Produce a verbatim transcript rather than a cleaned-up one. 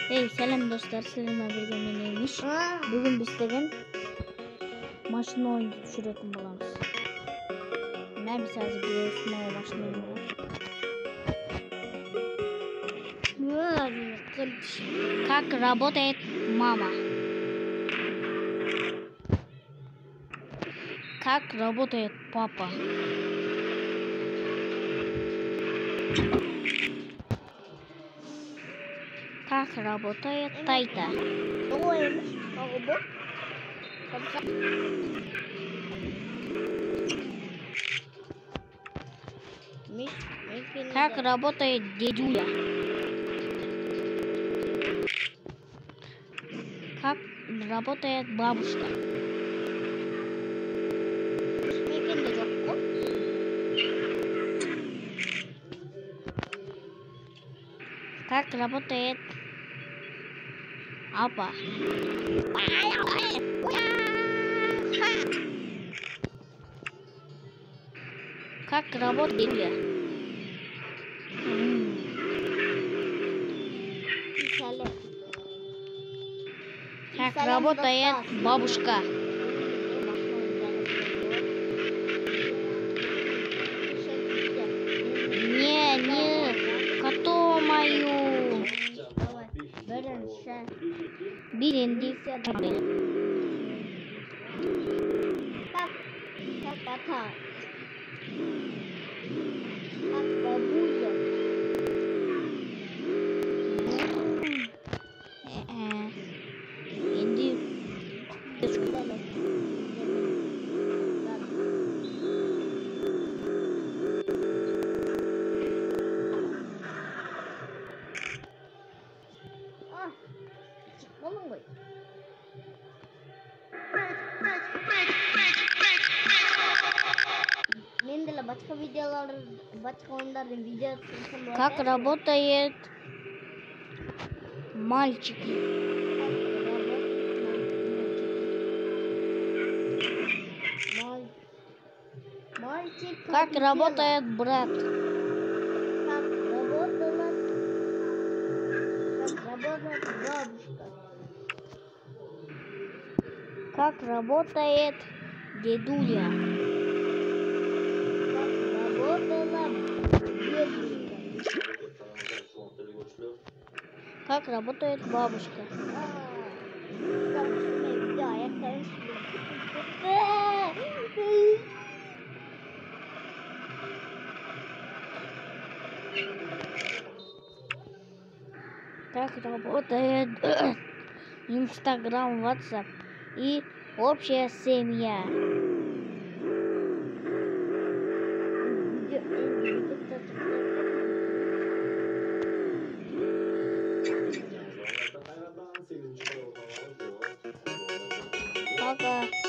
Ey selam dostlar, sizlerle birlikte neymiş? Bugün biz degan mashina o'yinga tushirayotgan bo'lamiz. Men biz hozir bir mashina o'yini. Как работает мама? Как работает папа? Как работает тайта? Как работает дедуля? Как работает бабушка? Как работает апа? Как работает дедуля? Как работает бабушка? Не, не, коту мою. Биренди. Как, как кота. Как бабуля. Как работает мальчик? Как работает брат? Как работает, как работает бабушка? Как работает дедуля? Как работает бабушка? Как работает Инстаграм, WhatsApp и общая семья? Пока.